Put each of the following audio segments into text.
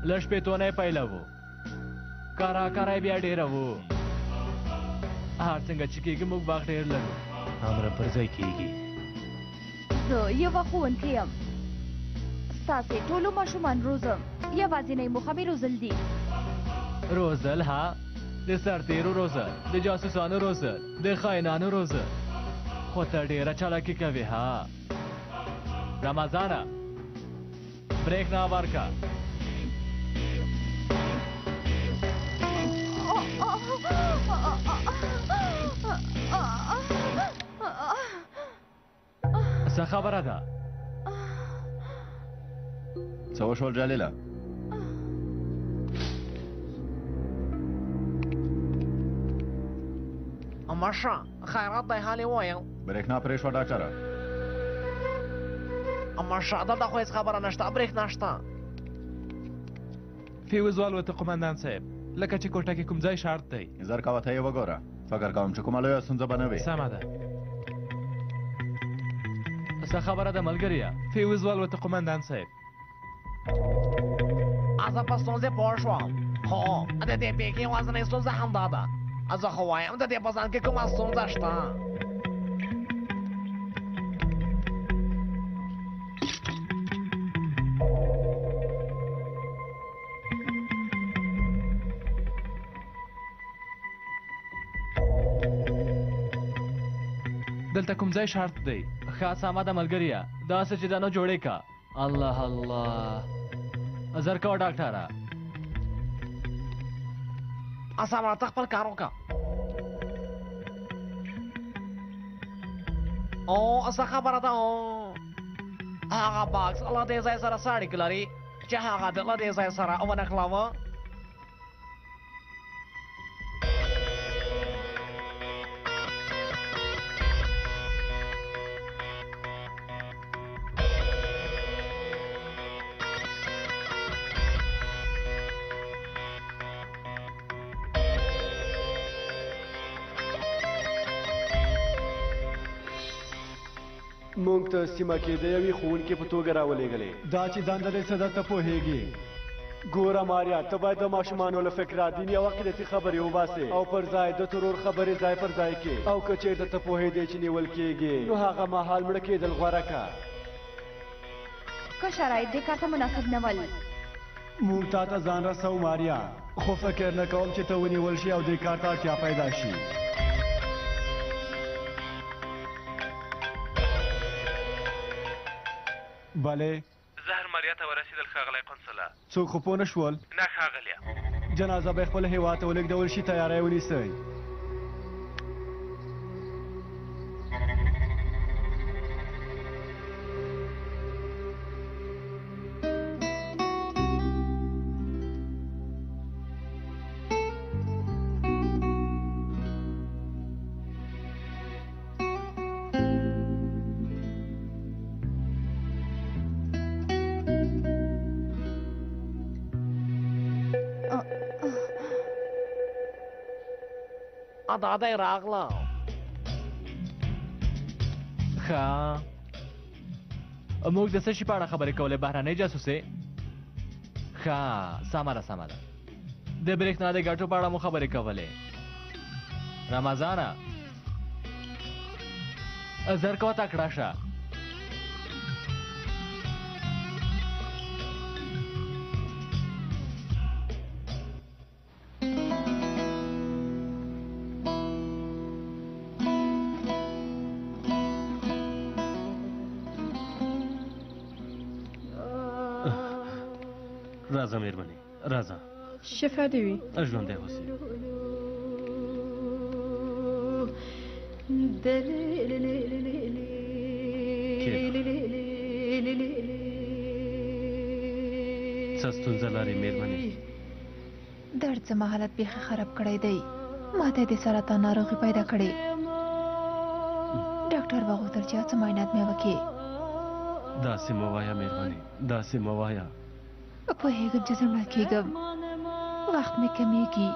له شپېتونه یې پیله وو کاره یې بیا ډېره وو هر څنګه چې کېږي موږ باغ ډېر لرو امره پر ځای کېږي زه یوه ښوونکی یم ستاسې ټولو ماشومان روزم یوازینۍ موخه مې روزل دي روزل ها د سرتیرو روزل د جاسوسانو روزل د خاینانو روزل خو ته ډېره چالاکي کوې ها رمضانه برېښنا ورکړه څه خبره ده څه وشول جلیله ماشه خیرات دی حالې ووایم برېښنا پرې شوه ډاکټره ماشه دلته خو هېڅ خبره نشته برېښنا شته فیوز والوته قمندان صاحب لکه چې کوټه کې کوم ځای شارټ دی زر کوه ته یې وګوره فکر کوم چې کومه لویه ستونزه به نه وي سمه ده څه خبره ده ملګریه فیوز والوته قمندان صاحب زه په ستونزې پوه شوم هو د دې پېښې یوازینۍ ستونزه همدا ده زه خو وایم د دې په ځان کې کومه ستونزه شته دلته کوم ځای شارټ دی ښه سمه ده ملګریه داسې چې دا نه جوړې که الله الله زر کوه ډاکټره سمه ته خپل کار وکړه او څه خبره ده هغه باکس له دې ځای سره څه اړیکه لري چې هغه د له دې ځای سره ونښلاوه مونږ ته سیمه کې د یوې ښوونکي په توګه راولېږلې دا چې دنده دې څه ده ته پوهېږي ګوره ماریا ته باید د ماشومانو له فکره دیني او عقیدتي خبرې وباسې او پر ځای د ترور خبرې ځای پر ځای کې او که چېرته ته پوهېدې چې نیول کېږي نو هغه مهال مړه کېدل غوره که که شرایط دې کار ته مناسب نه ول مونږ تا ته ځان رسوو ماریا خو فکر نه کوم چې ته ونیول شي او دې کار ته اړتیا پیدا شي بله زهر ماریا ته ورسېدل ښاغلی قنصله څوک خو پوه نه شول نه ښاغلیه جنازه به خپل هېواد ته ولېږدول شي تیاری ونیسئ دا دی راغله ښه موږ د څه شي په اړه خبرې کولې بهرنۍ جاسوسې ښه سمه ده د برېښنا د ګټو په اړه مو خبرې کولې رمضانه زر کوه تکړه شه راځه مېرمنې راځه شفا دې وي ژوندی اوسې څه ستونزه لرې مېرمنې درد زما حالت بیخي خراب کړی دی ما ته د سرطان ناروغي پیدا کړې ډاکټر وغوښتل چې څه معاینات مې وکړي داسې مه وایه مېرمنې داسې مه وایه پوهېږم چې زه مړه کېږم وخت مې کمیږي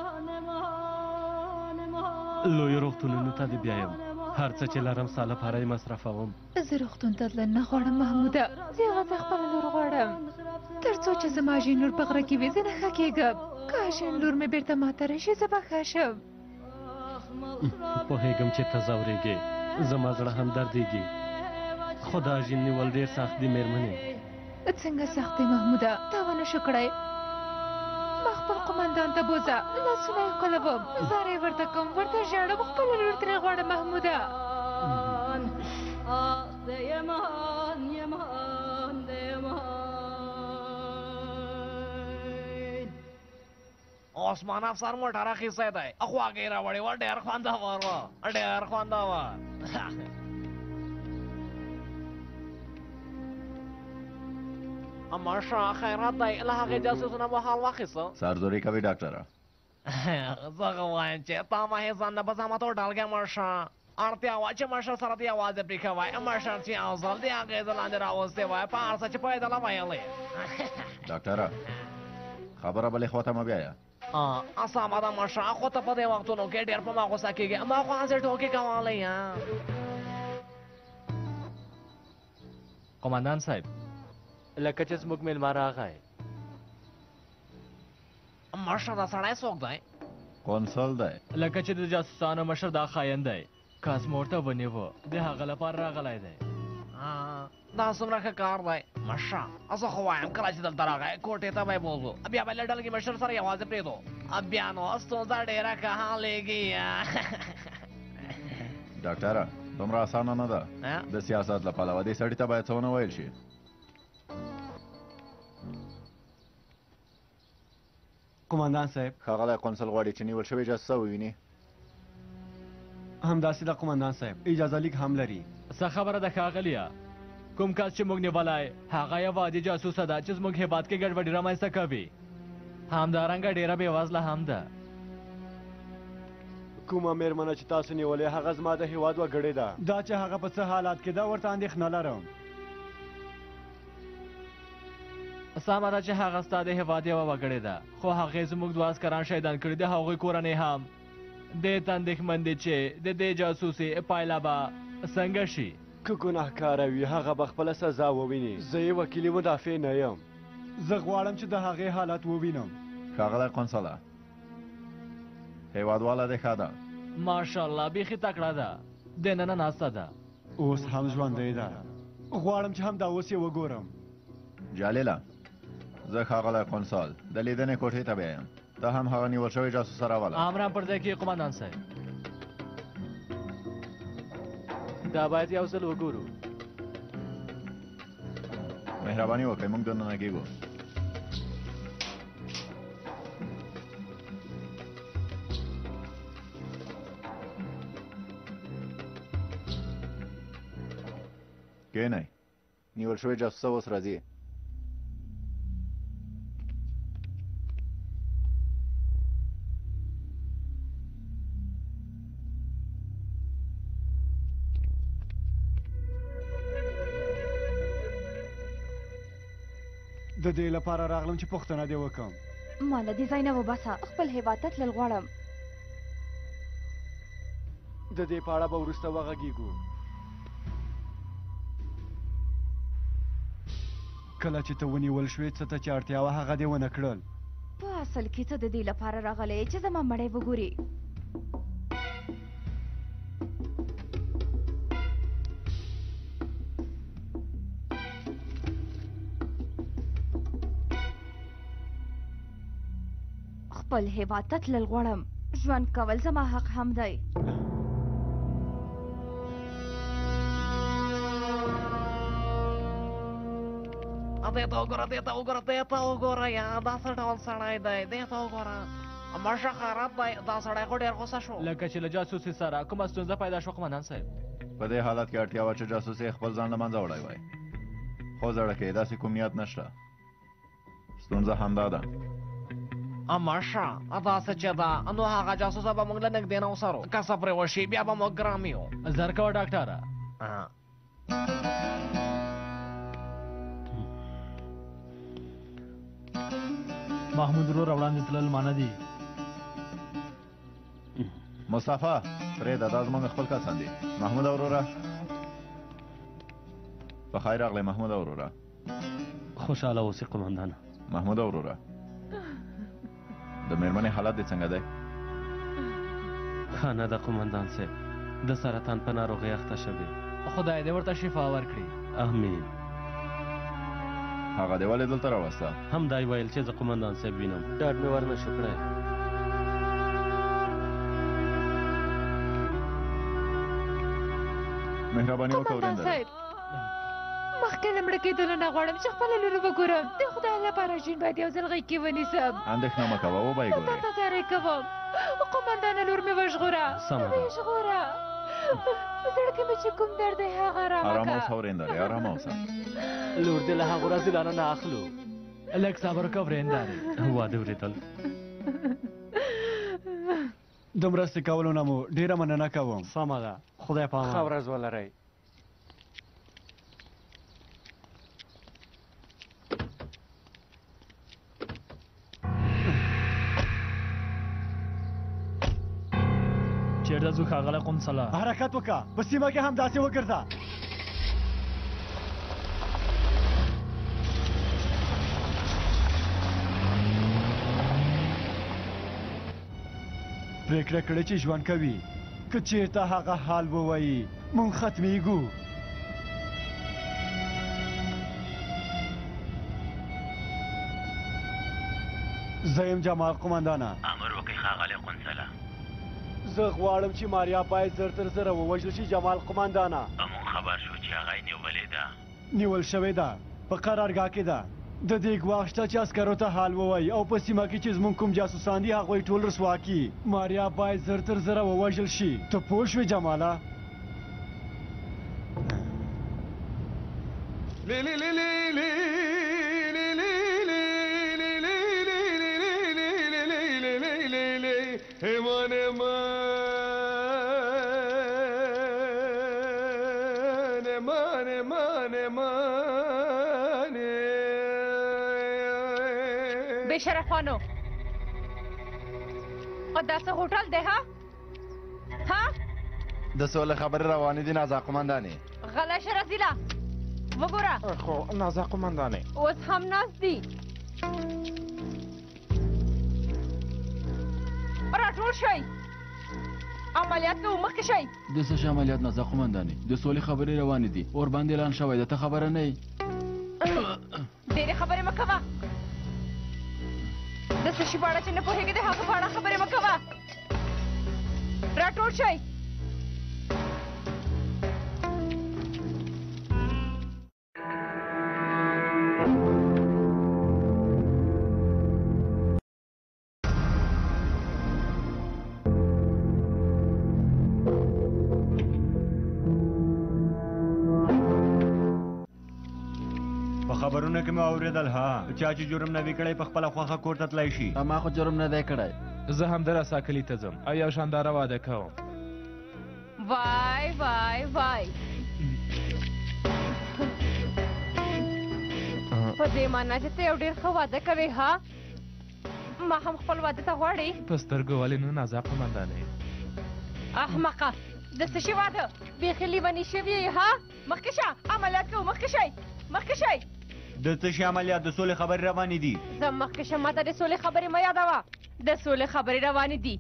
لویو روغتونونو ته دې بیایم هر څه چې لرم ستا لپاره یې مصرفوم زه روغتون ته تلل نه غواړم محموده زه یوازې خپله لور غواړم تر څو چې زما ژین لور په غره کې وي زه نه ښه کېږم. که ژین لور مې بېرته ماته راشي زه به ښه شم. پوهېږم چې ته ځورېږې، زما زړه هم دردېږي، خو دا ژین نیول ډېر سخت دي مېرمنې. څنګه سخت دی محموده؟ تا ونه شو کړی؟ ما خپل قمندان ته بوځه، لاسونه یې ښکلوم، زارۍ ورته کوم، ورته ژاړم، خپله لور ترې غواړم محموده. عثمان افسر موټر اخیستی دی، خواږه یې راوړې وه، ډېر خوندور وه، ډېر خوندور. ماشه خیرات دی، له هغې جاسوسونه مو حال واخیسته؟ سرزوري کوي ډاکټره. زه خو وایم چې تا مه هېڅ ځان نه په زحمت وډالګې ماشه. اړتیا وه چې مشر سره دې یوازې پرېښوی، مشر چې یو ځل د هغې د لاندې راوستی وای په هر څه چې پایدله ویلې. ډاکټره خبره بلې خواته مه بیایه. سمه ده ماشه، خو ته په دې وختونو کې ډېر په ما غوسه کېږې، ما خو هسې ټوکې کولی. قمندان صاحب لکه چې زموږ میلمه راغی. مشر دا سړی څوک دی؟ قونسل دی. لکه چې د جاسوسانو مشر دا خاین دی، کاسمور ته ونیوه، د هغه لپاره راغلی دی. دا څومره ښه کار دی مشر. زه خو وایم کله چې دلته راغی کوټې ته به یې بوځو، بیا به له ډلګي مشر سره یوازې پرېږدو، بیا نو ستونزه ډېره ښه حلېږي. ډاکټره دومره اسانه نه ده د سیاست له پلوه دې سړي ته باید څه ونه ویل شي. قمندان صاحب ښاغلی قونسل غواړي چې نیول شوی جاسوسه وویني. همداسې ده قمندان صاحب، اجازه لیک هم لري. څه خبره ده ښاغلیه؟ کوم کس چې موږ نیولی هغه یو عادي جاسوسه ده چې زموږ هېواد کې ګډوډي رامنځته کوي، همدارنګه ډېره بېوزله هم ده. کومه مېرمنه چې تاسو نیولې هغه زما د هېواد وګړې ده. دا چې هغه په څه حالات کې ده ورته اندېښنه لرم. سمه ده چې هغه ستا د هېواد یوه وګړې ده، خو هغې زموږ دوه عسکران شهیدان کړي، د هغوی کورنۍ هم دې ته اندېښمن دي چې د دې جاسوسي پایله به څنګه شي. که ګناهکاره وي هغه به خپله سزا وویني. زه یې وکیلي مدافع نه یم، زه غواړم چې د هغې حالت ووینم. ښاغلی قونسله هېوادواله دې ښه ده؟ ماشاءالله بیخي تکړه ده، دننه ناسته ده، اوس هم ژوندۍ ده. غواړم چې همدا اوس یې وګورم. جالیله زه ښاغلی قونسل د لیدنې کوټې ته بیایم، ته هم هغه نیول شوی جاسوسه راوله. امران پر ځای کې قمندان صاحب، دا باید یو ځل وګورو. مهرباني وکړئ موږ دننه کېږو. کښېنئ، نیول شوی جاسوسه اوس راځي. د دې لپاره راغلم چې پوښتنه دې وکړم. ما له دې ځای نه وباسه، خپل هېواد ته تلل غواړم. د دې په اړه به وروسته وغږېږو. کله چې ته ونیول شوې څه ته چې اړتیا وه هغه دې ونه کړل. په اصل کې ته د دې لپاره راغلی چې زما مړی وګورې. خپل هېواد ته تلل غواړم، ژوند کول زما حق هم دی. دې ته وګوره، دې ته وګوره، دې ته وګوره، یا دا څه ډول سړی دی، دې ته وګوره. ماشه خراب دی، دا سړی خو ډېر غوسه شو. لکه چې له جاسوسي سره کومه ستونزه پیدا شوه قمندان صاحب؟ په دې حالت کې اړتیا وه چې جاسوس یې خپل ځان له منځه وړی وای، خو زړه کې داسې کوم نیت نشته. ستونزه همدا ده. ماشه داسې چې ده نو هغه جاسوسه به موږ له نږدې نه وڅارو، که څه پرې وشي بیا به موږ ګرم یو. زر کوه ډاکټره. محمود ورور وړاندې تلل مانه دي. مصطفی پرېږده دا زموږ خپل کسان دي. محمود وروره په خیر راغلی. محمود وروره خوشحاله اوسې قومندانه. محمود وروره د مېرمنې حالت دې څنګه دی؟ ښه نه ده قومندان صاحب، د سرطان په ناروغۍ اخته شوې. خدای دې ورته شفا ورکړي. امین. هغه دې ولې دلته راوسته؟ همدا یې ویل چې زه قومندان صاحب وینم، ډاډ مې ورنه شو کړی. مهرباني وکړه ورېنده. مخکې له مړه کېدلو نه غواړم چې خپله لور وګورم. د خدای لپاره ژوند باید یو ځل غېږ کې ونیسم. اندېښنه مه کوه، وبه یې ګورې. ځان ته تیاری کوم. قومندانه لور مې وژغوره. سمه ده. وژغوره. زړه کې مې چې کوم درد دی هغه راوکړه. ارامه اوسه ورېندارې، ارامه اوسه. لور دې له هغو رازیلانو نه اخلو. لږ صبر وکړه ورېندارې. واده اورېدل. د مرستې کولو نه مو ډېره مننه کوم. سمه ده، خدای په امان. ښه ورځ ولرئ. چیرته ځو ښاغلی قونسله؟ حرکت وکړه، په سیمه کې همداسې وګرځه. پرېکړه کړې چې ژوند کوي، که چېرته هغه حال ووایي مونږ ختمېږو. زه یم جمال قومندانه. امر وکړئ ښاغلی قونسله. زه غواړم چې ماریا باید زر تر زره ووژل شي جمال قومندانه. مونږ خبر شو چې هغه یې نیولې ده. نیول شوې ده، په قرارګاه کې ده. د دې ګواښ شته چې عسکرو ته حال ووایي او په سیمه کې چې زموږ کوم جاسوسان دي هغوی ټول رسوا کړي. ماریا باید زر تر زره ووژل شي. ته پوه شوې جماله؟ بشرفانو داسې هوټل دی ها؟ د سولې خبرې روانې دي نازا قومندانې. غلی شه رزیله، وګوره. خو نازا قومندانې اوس هم ناست دي. راټول شئ، عملیات کوو، مخکې شئ. د څه شي عملیات نازا قومندانې؟ د سولې خبرې روانې دي، اور باندې اعلان شوی ده، ته خبره نه یې؟ ډېرې خبرې مه کوه. د څه شي په اړه چې نه پوهېږې د هغه په اړه خبرې مه کوه. راټول شئ. خبرونه کې مې اورېدل چا چې جرم نه وي کړی په خپله خوښه کور ته تللی شي. ما خو جرم نه دی کړی. زه هم د رساکلي ته ځم او یو شانداره واده کوم. وای وای وای، په دې معنا چې ته یو ډېر ښه واده کوې ها؟ ما هم خپل واده ته غواړې؟ په سترګو ولې نه نازا قومندانې؟ احمقه، د څه شي واده؟ بیخي لیوني شوي یې ها؟ مخکې شه، عملیات کوو، مخکې شئ، مخکې شئ. د څه شي عملیات؟ د سولې خبرې روانې دي. زه مخکې شه، ما ته د سولې خبرې مه یادوه. د سولې خبرې روانې دي.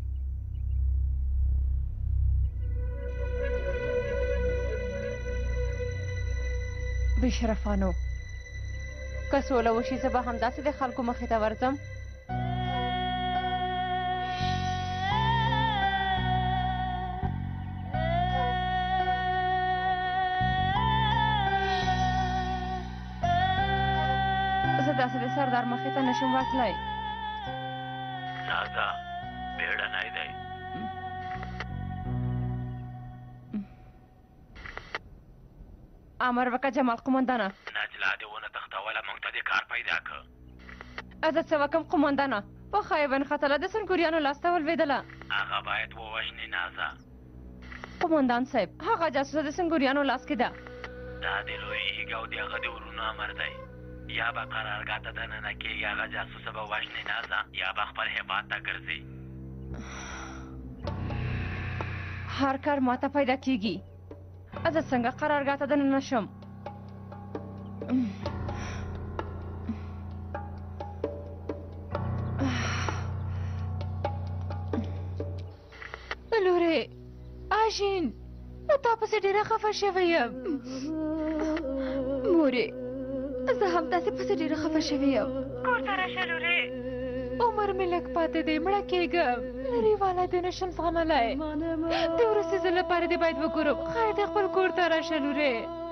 بشرفانو، که سوله وشي زه به همداسې د خلکو مخې ته ورځم. زه داسې د سردار مخې ته نشم ورتلی. نازا بیړنی دی. امر وکړه جمال قومندانه. نجلا دې ونه تښتوله، موږ ته دې کار پیدا کړ. زه څه وکړم قومندانه؟ په خیبن خطله د سنګوریانو لاسته ولوېدله. هغه باید ووژنې نازا. قومندان صاحب، هغه جاسوسه د سنګوریانو لاس کې ده. دا د لویېږي او د هغه د ورونو امر دی. یا به قرارګاه ته دننه کېږي، هغه جاسوسه به وژنې نازا، یا به خپل هېواد ته ګرځي. هر کار ماته پیدا کېږي. زه څنګه قرارګاه ته دننه شم؟ آشین تا پسې ډېره خفه شوی یم. مورې زه هم تاسې پسې ډېره خفه شوې یم. کور ته راشه لورې. عمر مې لږ پاتې دی، مړه کېږم. لرې والا دې نشم زغملی. د وروستي ځل لپاره دې باید وګورم. خیر دې خپل کور ته راشه لورې.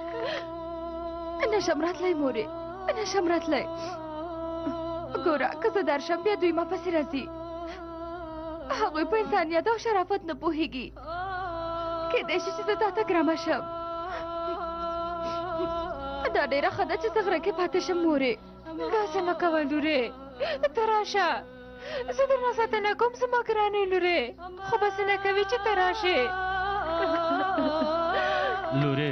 نشم راتلی مورې، نشم راتلی. ګوره که زه درشم بیا دوی ما پسې راځي. هغوی په انسانیت او شرافت نه پوهېږي. کېدای شي چې زه تا ته ګرمه شم. دا ډېره ښه ده چې زه غره کې پاتې شم مورې. داسې مه کوه لورې، ته راشه. زه درنه ساتنه کوم زما ګرانې لورې، خو بسې نه کوي چې ته راشې. لورې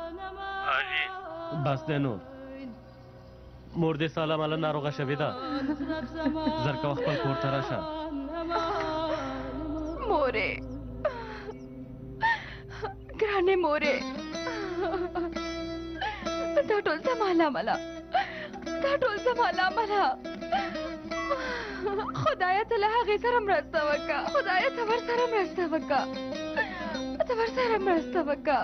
بس دی نور. مور دې ساله ماله ناروغه شوې ده. زر کوه خپل کور ته راشه. مورې ګرانې مورې، دا ټول زما له امله، دا ټول زما له امله. خدایه ته له هغې سره مرسته وکړه، خدایه ته ورسره مرسته وکړه، ته ورسره مرسته وکړه.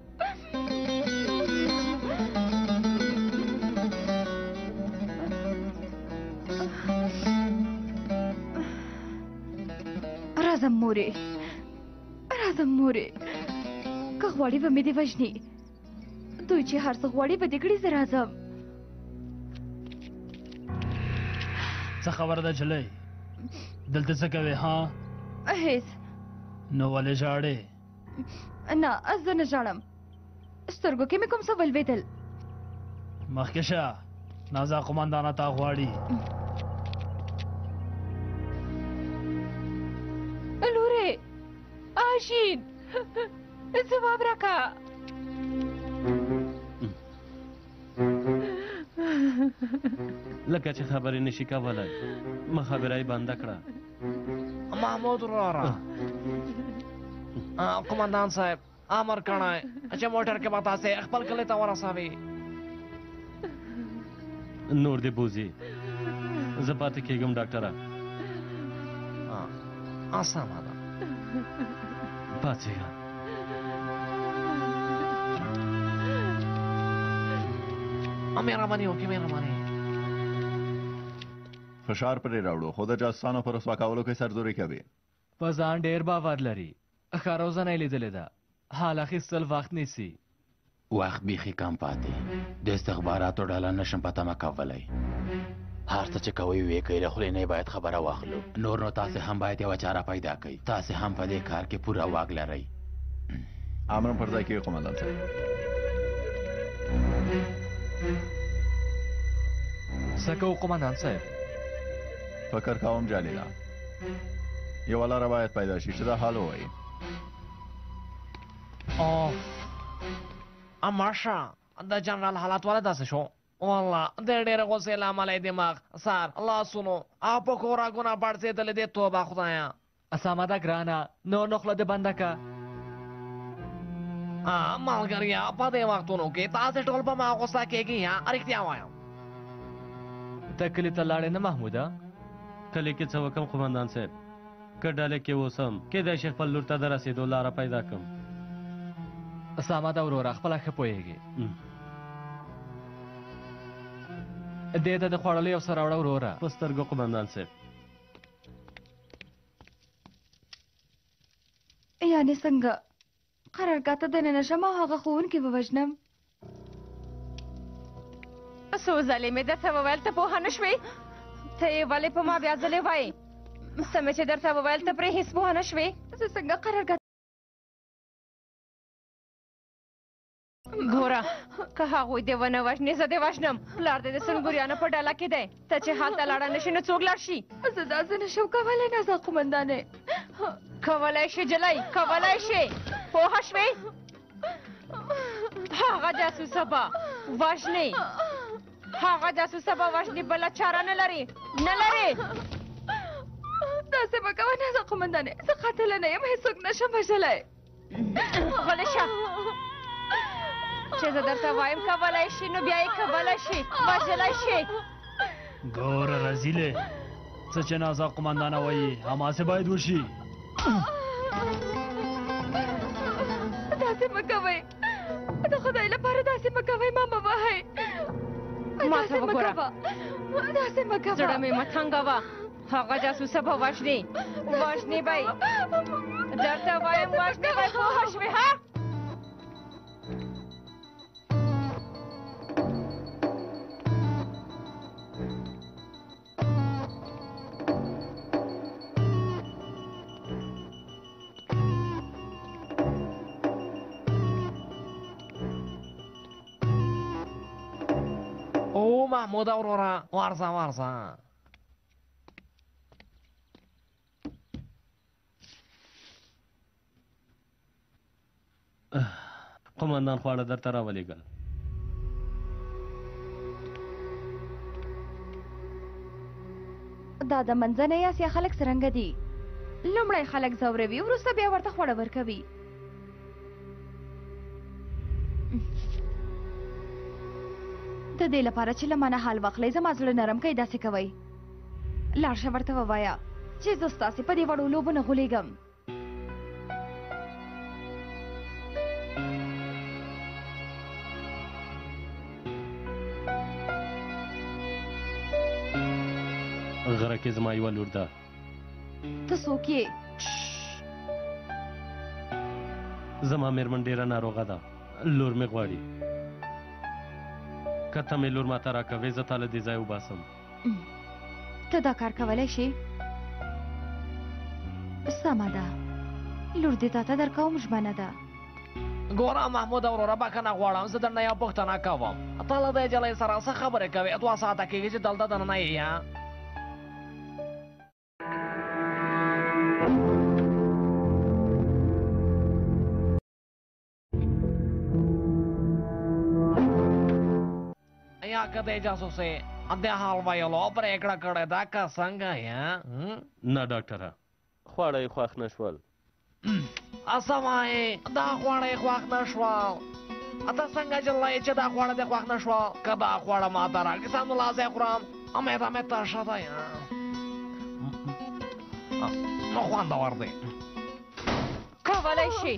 راځم مورې، راځم مورې. که غواړي به مې دې وژني، دوی چې هر څه غواړي به دې کړي. زه راځم. څه خبره ده جلۍ؟ دلته څه کوې ها؟ هېڅ. نو ولې ژاړې؟ نه زه نه ژاړم، سترګو کې مې کوم څه ولوېدل. مخکې شه، نازا قمندانه تا غواړي. لورې آشین ځواب راکړه. لکه چې خبرې نشي کولی، مخابره یې بنده کړه. محمود وراره قمندان صاحب امر کړی چې موټر کې به تاسې خپل کلي ته ورسوي. نور دې بوزي، زه پاتې کېږم ډاکټره. سمه ده، پاڅېږه. مهرباني وکړئ، مهرباني. فشار پرې راوړو، خو د جاسوسانو په رسوا کولو کې سرزوري کوي. په ځان ډېر باور لري. ښه روزنه یې لیدلې ده. حال اخیستل وخت نیسي. وخت بیخي کم پاتې. د استخباراتو ډله نشم په تمه کولی. هر څه چې کوئ ویې کوئ، له خولې نه باید خبره واخلو. نور نو تاسې هم باید یوه چاره پیدا کړئ. تاسې هم په دې کار کې پوره واک لرئ. امرم پر ځای کېږي قمندان صاحب. څه کوو قمندان صاحب؟ فکر کوم جالي ده، یوه لاره باید پیدا شي چې دا حال ووایي. ماشه د جنرال حالات ولې داسې شو؟ والله د ډېرې غوسې له امله یې دماغ، سر، لاسونو او په خوراکونه پړسېدلې دي. توبه خدایه. سمه ده ګرانه، نور نو خوله دې بنده که. ملګریا په دې وختونو کې تاسې ټول په ما غوسه کېږي. رښتیا وایم. ته کلي ته لاړې نه محموده؟ کلي کې څه وکړم قمندان صاحب؟ که ډلې کې اوسم، کېدای شي خپل لور ته د رسېدو لاره پیدا کړم. سمه ده وروره، خپله ښه پوهېږې. دې ته د خوړلو یو څه راوړه وروره. په سترګو قمندان صاحب. یعنې څنګه؟ قرارګاه ته دننه شم او هغه ښوونکي ووژنم؟ څو ځلې مې درته وویل ته پوهه نه شوې؟ ته یې ولې په ما بیا ځلې وایې؟ څه مې چې درته وویل ته پرې هېڅ پوهه نه شوې؟ زه څنګه قرارګاه ګوره که هغوی دې ونه وژنې زه دې وژنم. پلار دې د سنګوریانو په ډله کې دی. ته چې هلته لاړه نه شي نو څوک لاړ شي؟ زه داسې نه شم کولی نازا قمندانې. کولی شي جلۍ، کولی شي. پوهه شوې؟ هغه جاسوسه به وژنې، هغه جاسوسه به وژنې، بله چاره نه لري، نه لري. داسې مه کوه نازا قمندانې، زه قاتله نه یم، هېڅوک نشم وژلی. غلی شه. چې زه درته وایم کولی شي نو بیا یې کولی شي، وژلی شي. ګوره رزیلې، څه چې نازا قمندانه وایي هماسې باید وشي. کوئ د خدای لپاره داسې مه کوئ ما مه وهئ ما ته وګوره داسې مه کوه زړه مې مه تنګوه هغه جاسوسه به وژنې وژنې به یې درته وایم وژنې به یې پوهه شوې ها او محمود اورورا ورځه ورځه قمندان خواړه درته راولېږل دا د منځنۍ اسیا خلک څرنګه دي لومړی خلک ځوروي وروسته بیا ورته خواړه ورکوي د دې لپاره چې له مانه حال واخلئ زما زړه نرم کوي داسې کوئ لاړ شه ورته ووایه چې زه ستاسې په دې وړو لوبو نه غولېږم غره کې زما یوه لور ده ته څوک یې زما مېرمن ډېره ناروغه ده لور مې غواړي که ته مې لور ماته راکوې زه تا له دې ځای وباسم ته دا کار کولی شې سمه ده لور دې تا ته درکوم ژمنه ده ګوره محمود اورورا بخښنه غواړم زه درنه یو پوښتنه کوم ته له دې جلۍ سره څه خبرې کوې 2 ساعته کېږي چې دلته دننه یې یا یا که دې جاسوسې د حال ویلو پرېکړه کړې ده که څنګه یا نه ډاکټره خواړه یې خوښ نه شول څه وایې دا خواړه یې خوښ نه شول ته څنګه جلۍ چې دا خواړه دې خوښ نه شول که دا خواړه ماته راکړي سمدلاسه یې خورم معده مې تشه ده یا نو خوندور دی کولی شي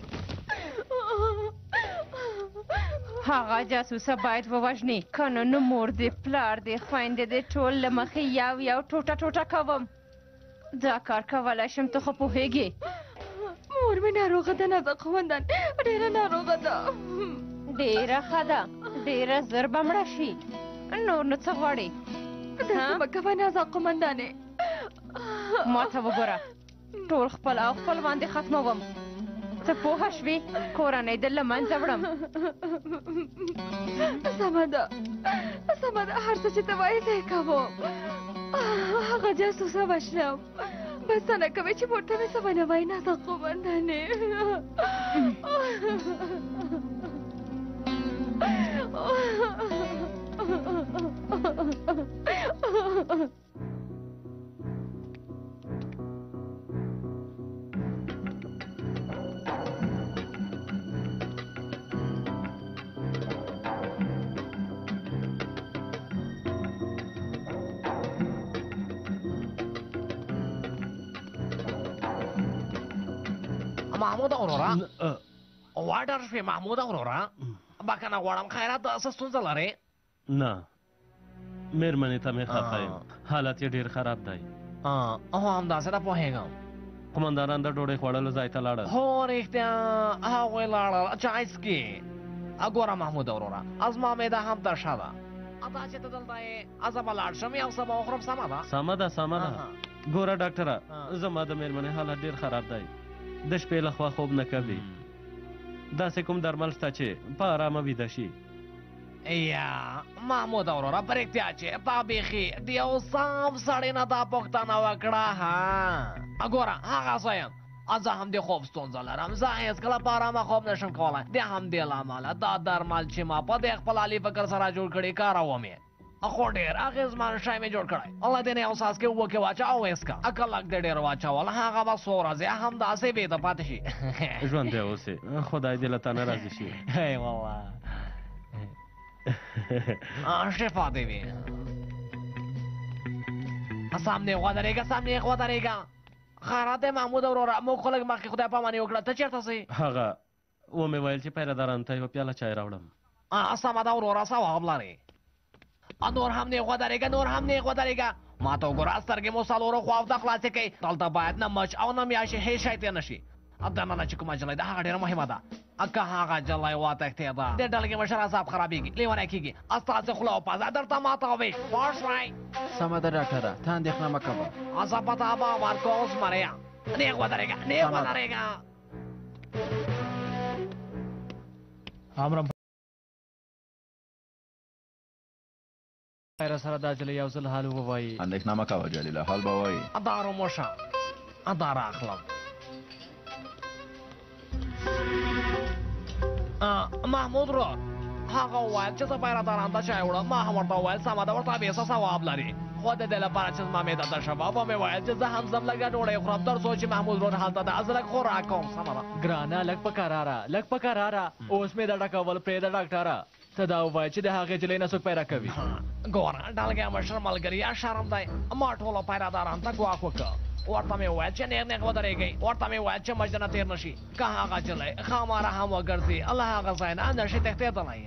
هغه جاسوسه باید ووژنې که نه نو مور دې پلار دې خویندې دې ټول له مخې یو ټوټه ټوټه کوم دا کار کولی شم ته خو پوهېږې مور مې ناروغه ده نازک قومندان ډېره ناروغه ده ډېره ښه ده ډېره زر به مړه شي نور نو څه غواړې داسې مه کوه نازک قومندانې ما ته وګوره ټول خپل او خپلوان دې ختموم ته پوهه شوې کورنۍ دې له منځه وړم سمه ده هر څه چې ته وایې زه یې کوم هغه جاسوسه وشلم بس ته نه کوې چې مور ته مې څه ونه وایي نازک قومندانې محمود اورورا واډر شوې محمود اورورا بخښنه غواړم خیرات څه ستونزه لرې نه مېرمنې ته مې خفه یم حالت یې ډېر خراب دی همداسې ده پوهېږم قمندانان د ډوډۍ خوړلو ځای ته لاړل هو رښتیا هغوی لاړل چای څکي ګوره محمود اورورا زما معده هم تشه ده تا چې ته دلته یې زه به لاړ شم یو څه به وخورم سمه ده سمه ده ګوره ډاکټره زما د مېرمنې حالت ډېر خراب دی د شپې لخوا خوب نه کوي داسې کوم درمل شته چې په ارامه ویده شي یا محمود اورورا په رښتیا چې تا بیخي د یو صاف سړي نه دا پوښتنه وکړه ګوره هغه زه یم زه هم د خوب ستونزه لرم زه هېڅکله په ارامه خوب نشم کولی د همدې له امله دا درمل چې ما په دې خپل عالي فکر سره جوړ کړي کاروم یې خو ډېر اغېزمن شی مې جوړ کړی الله دې نه یو څاڅکې اوبو کې واچه او ویسکه که لږ دې ډېر واچول هغه به څو ورځې همداسې بېده پاتې شي ژوندی اوسې خدای دې له تا نه راضي شي والله شفا دې وي سامنے ودرېږه خیرات دی محمود اورورا موږ خو لږ مخکې خدای پاماني وکړه ته چېرته ځې هغه ومې ویل چې پیردارانو ته یوه پیاله چای راوړم. سمه ده وروره ثواب لرې. نور هم نیغ ودرېږه، نور هم نیغ ودرېږه. ما ته وګوره سترګې مو څلورو خواو ته خلاصې کوي. دلته باید نه مچ او نه میاشې هېڅ شی تېر نه شي. دننه چې کومه جلۍ ده هغه ډېره مهمه ده. که هغه جلۍ وتښتېده د ډلګې مشر اعصاب خرابېږي، لیونی کېږي. ستاسې خوله او پزه درته ماته وویش پوه شوئ. سمه ده ډاکټره، ته اندېښنه مه کوه. زه په تا باور کوم زمريه. نیغ ودرېږه، نیغ ودرېږه. امرم خیر سره دا جلۍ یو ځل حال ووایي. اندېښنه مه کوه جلیله، حال به وایي. دا روموشه دا راخلم. محمود رو هغه وویل چې زه پیردارانو ته چای وړم. ما هم ورته وویل سمه ده ورته بېڅه ثواب لري. خو د دې لپاره چې زما معده تشه وه ومې ویل چې زه هم ځم لږه ډوډۍ خورم تر څو چې محمود ورور هلته ده زه لږ خوراک کوم. سمه ده ګرانه لږ په کراره لږ په کراره. اوس مې د ډکول پرېږده ډاکټره. ته دا ووایه چې د هغې جلۍ نه څوک پیدا کوي. ګوره ډلګی مشر ملګري شرم دی. ما ټولو پیردارانو ته ګواښ وکړه. ورته مې وویل چې نیغ نیغ ودرېږئ. ورته مې وویل چې مجد نه تېر نه شي. که هغه جلۍ ښاماره هم وګرځي له هغه ځای نه نه شي تښتېدلی.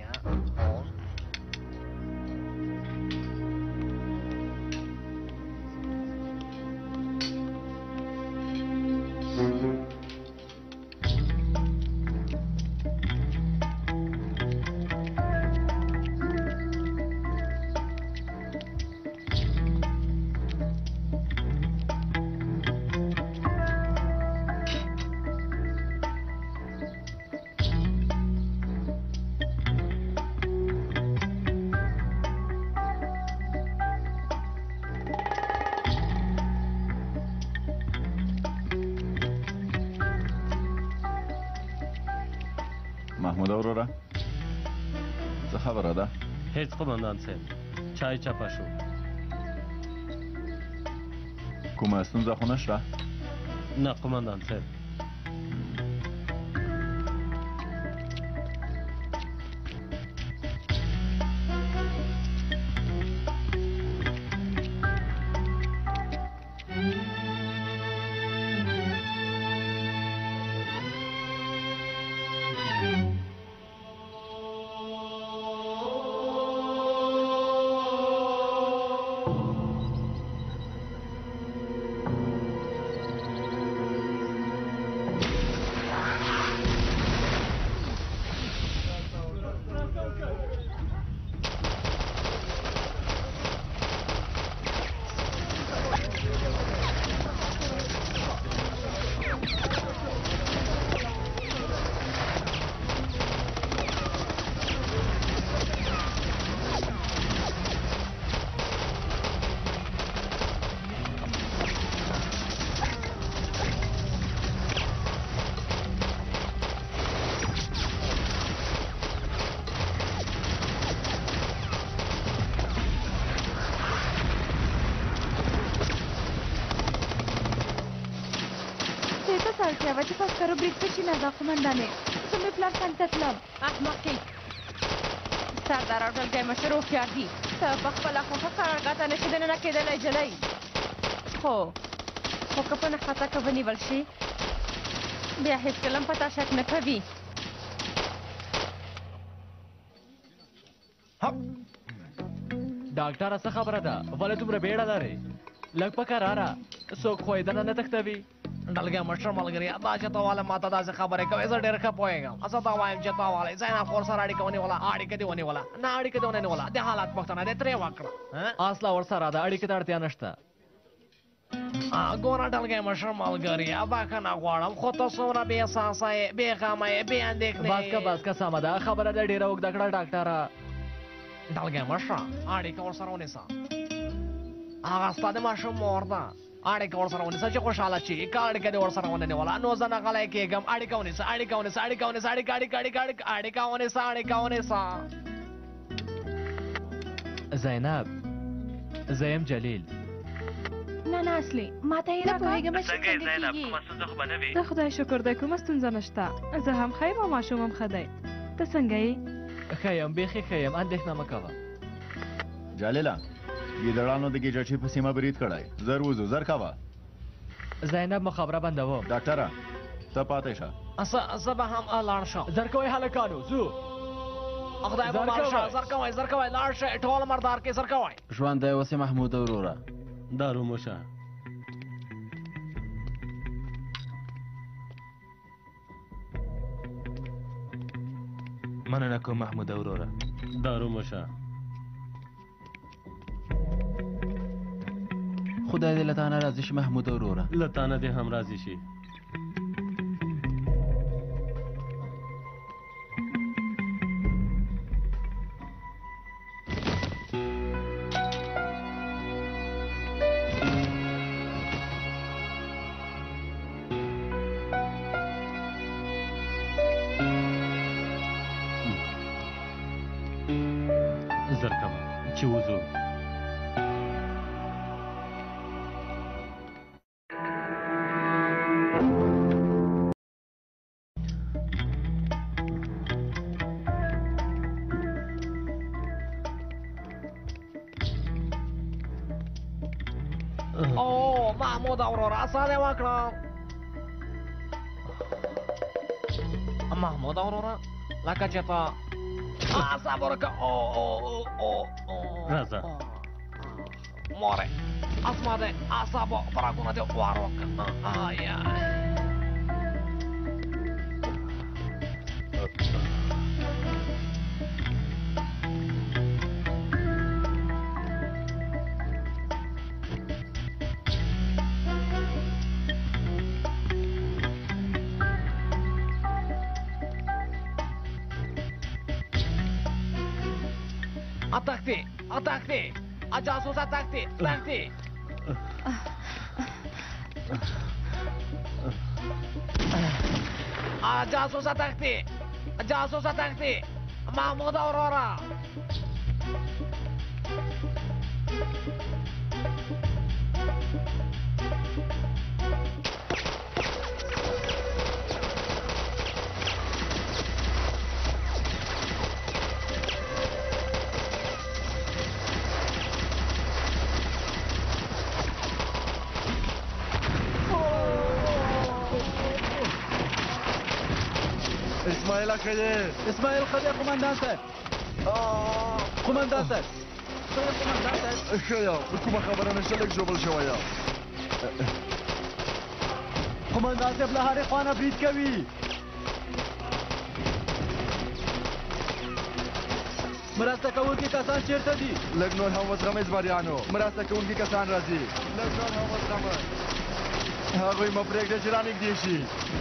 محمود وروره څه خبره ده؟ هیڅ قمندان صاحب، چای چپه شو. کومه ستونزه خو نشته؟ نه قمندان صاحب. اړتیا چې په عسکرو برید وشي نه دا قمندانې زه مې پلار څنګ ته تلم. احمقې سردار او ډلګی مشر هوښیار دي. ته په خپله خوښه قرارګاه ته نشي دننه کېدلی جلۍ. خو که په نښته که ونیول شي بیا هېڅکله هم په تا شک نه کوي. ډاکټره څه خبره ده؟ ولې دومره بیړه لرې؟ لږ په کراره څوک خو یې دننه نه تښتوي. ډلګی مشر ملګري دا چې ته واله ما ته داسې خبرې کوې زه ډېر ښه پوهېږم. زه ته وایم چې ته والی زینب خور سره اړیکه ونیوله اړیکه دې ونیوله نه اړیکه دې ونه نیوله د حالات پوښتنه دې ترې وکړه. اصله ورسره ده اړیکې ته اړتیا نشته. ګوره ډلګی مشر ملګري بخښنه غواړم خو ته څومره بې احساسه یې بې غمه یې بې اندېښنې بس که سمه ده خبره دې ډېره اوږده کړه ډاکټره. ډلګی مشره اړیکه ورسره ونیسه. هغه ستا د ماشوم مور ده. اړیکه ورسره ونیسه چې خوشحاله شي. که اړیکه دې ورسره ونه نیوله نو زه نه غلی کېږم. اړیکه ونیسه اړیکه ونیسه اړیکه ونیسه اړیکه اړیکه اړیکه اړیکه ونیسه اړیکه ونیسه. زینب زه یم جلیل. نه نه اصلي ما ته یې راپوهېږم چې څنګه کېږي. د خدای شکر دی کومه ستونزه نشته. زه هم ښه یم او ماشوم هم ښه دی. ته څنګه یې؟ ښه یم بیخي ښه یم اندېښنه مه کوه. جلیله ګیدړانو د ګیجچي په سیمه برید کړی. زر وځو زر کوه. زینب مو خبره بندوم. ډاکټره ته پاتې شه. زه به هم لاړ شم. زرکوئ هلکانو ځو. خدای به مال شه. زر کوئ لاړ شئ ټول مردار کې زر کوئ. ژوندی اوسې محمود وروره. دارو موشه. مننه کوم محمود وروره. دارو موشه. خدای دې له تانه راضي شي محمود وروره. له تانه دې هم راضي شي. زرکم چې وځو. او محمود اورورا ساده وکړه. محمود اورورا لکه چې ته صبر وکړه. راځه مورې اسما دې اعصابو پراګونه دې وار وکړه. Atakti! Jasus atakti! Jasus atakti! Mahmud Aurora! اسماعیل خدیر. اسماعیل خدیر قماندان صاحب. قماندان صاحب. ښه کومه خبره نشته لږ ژوبل شوی یم. قماندان صاحب له هرې خوا نه برید کوي. مرسته کوونکي کسان چیرته دي؟ لږ نور هم وزغمئ زمریانو. مرسته کوونکي کسان راځي. لږ نور هم وزغمئ. هغوی مه پرېږدئ چې رانږدې شي.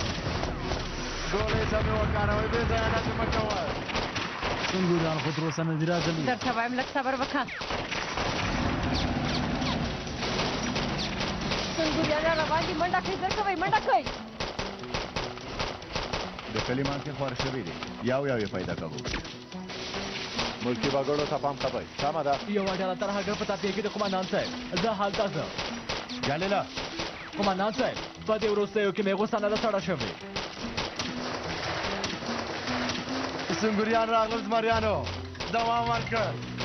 ګولۍ سمې وکاروئ. بې ځایه داسې مه کوئ. سنګوریان خو تر اوسه نه دي راغلي. درته وایم لږ صبر وکړه. سنګوریان را روان دي. منډه کوئ. زر کوئ. منډه کوئ. د کلي منځ کې خوار شوي دي. یو یې پیدا کوو. ملکي وګړو ته پام کوئ. سمه ده. یوه ډله تر هغه په تاپې کې د قماندان صاحب. زه هلته ځم. جلیله قماندان صاحب په دې وروستیو کې مې غوسه نه ده سړه شوې. سنګوریان راغلل زمریانو. دوام ورکړه.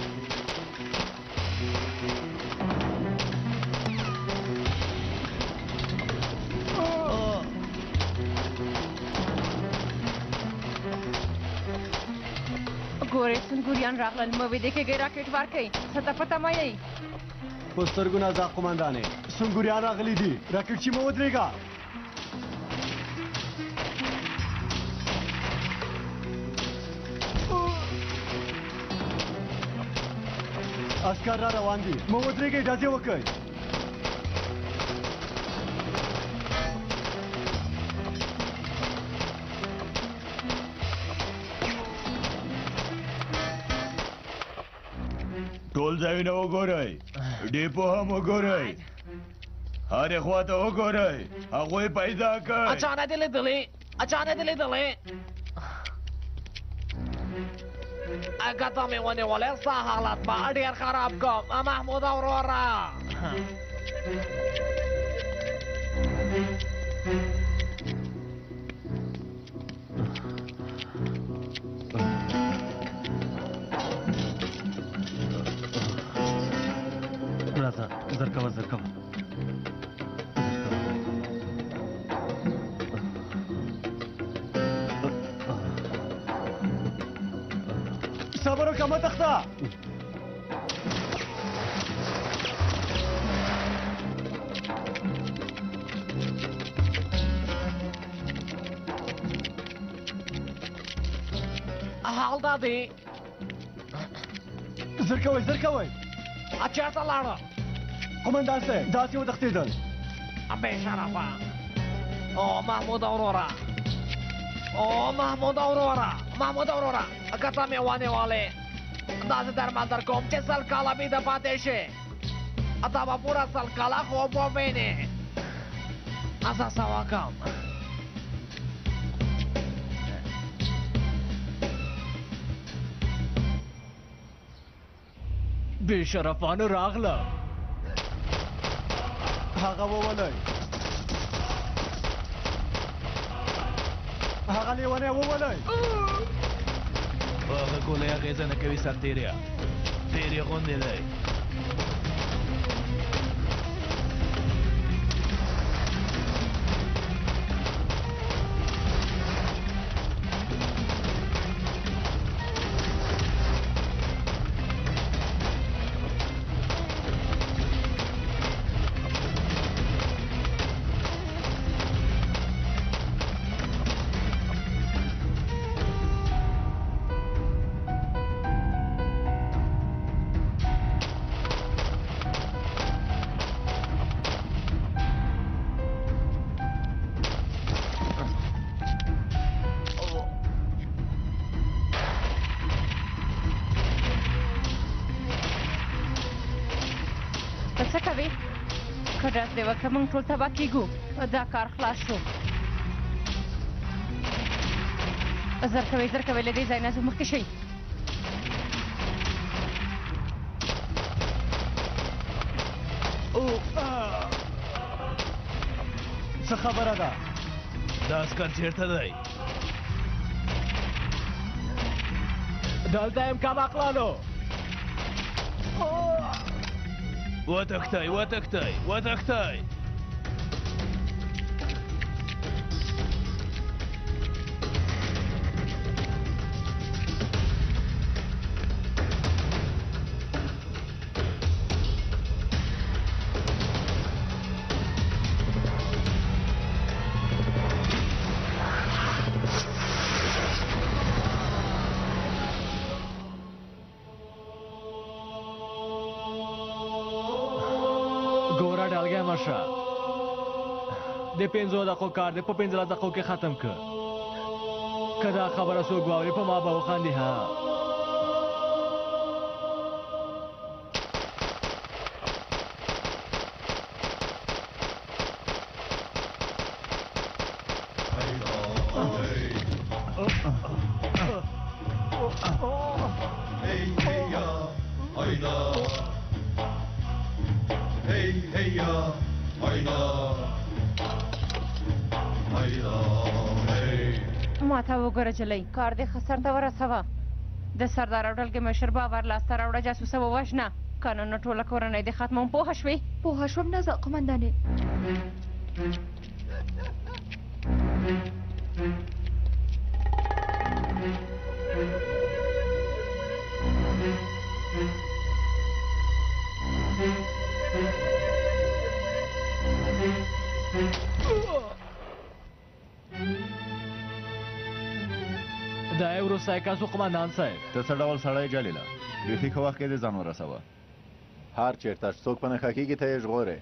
ګورې سنګوریان راغلل. مه ویدې کېږئ. راکټ ورکئ. څه ته پته مه یئ. په سترګو نه ځه قماندانې. سنګوریان راغلي دي. راکټچي مه ودرېږه. عسکر را روان دي. مه ودرېږئ. ډزې وکئ. ټول ځایونه وګورئ. ډیپو هم وګورئ. هرې خوا ته وګورئ. هغوی پیدا کړئ. اچانه دې لیدلې. ګټه مې ونیولې. ستا حالت به ډېر خراب کړم محمود اورورا. راځه زرکوه. صبر وکړه مه تښته. حال دا دی زر کوئ زر کوئ. چېرته لاړه؟ قومندان صاحب داسې وتښتېدل. بې شرفه. او محموده وروره، او محموده وروره، محموده وروره، که ته مې ونیولې داسې درمل در کوم چې سل کاله بیده پاتې شې. ته به پوره سل کاله خوب ووینې. زه څه وکړم؟ بې شرفانو راغله. هغه وولئ، هغه لیونی وولئ. هغه ګولۍ اغېزه نه کوي سرتېریا، تېر یې غوندې دی. څه کوې؟ که ډز دې وکړه موږ ټول تباه کېږو. دا کار خلاص شو. زر کوئ زر کوئ، له دې ځای نه زموږ مخکې شئ. څه خبره ده؟ دا عسکر چېرته دی؟ دلته یم کمقلانو. وتښتئ وتښتئ وتښتئ. ګوره ډلګی مشه، د 5 دقیقو کار دی په 15 دقیقو کې ختم کړ. که دا خبره څوک واوري په ما به وخاندي. ها ما ته وګوره جلۍ، کار دې ښه سر ته ورسوه. د سردار او ډلګۍ مشر باور لاسته راوړه، جاسوسه ووژنه، که نه نو ټوله کورنۍ دې ختموم. پوهه شوې؟ پوهه شوم نه قومندانې. دا یې وروستی کس و قومندان صاحب. ته څه ډول سړی جلیله؟ بیخي ښه وخت کې دې ځان ورسوه. هر چېرته څوک په نښه کېږي ته یې ژغورې.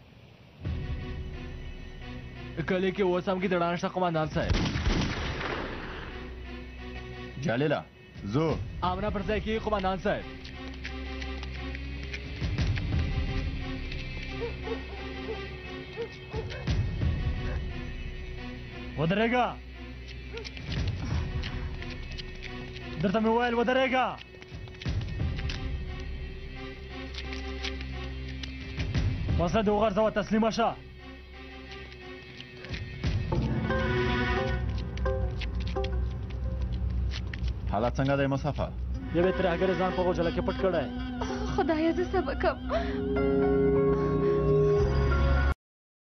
کلی کې اوس هم ګیدړان شته قومندان صاحب. جلیله زو امنه پر ځای کېږي قومندان صاحب. ودرېږه، درته مې وویل ودرېږه. وسله دې وغورځوه، تسلیمه شه. حالت څنګه دی مصطفی؟ یوې ترهګرې ځان په غوجله کې پټ کړی. خدایه زه څه وکړم؟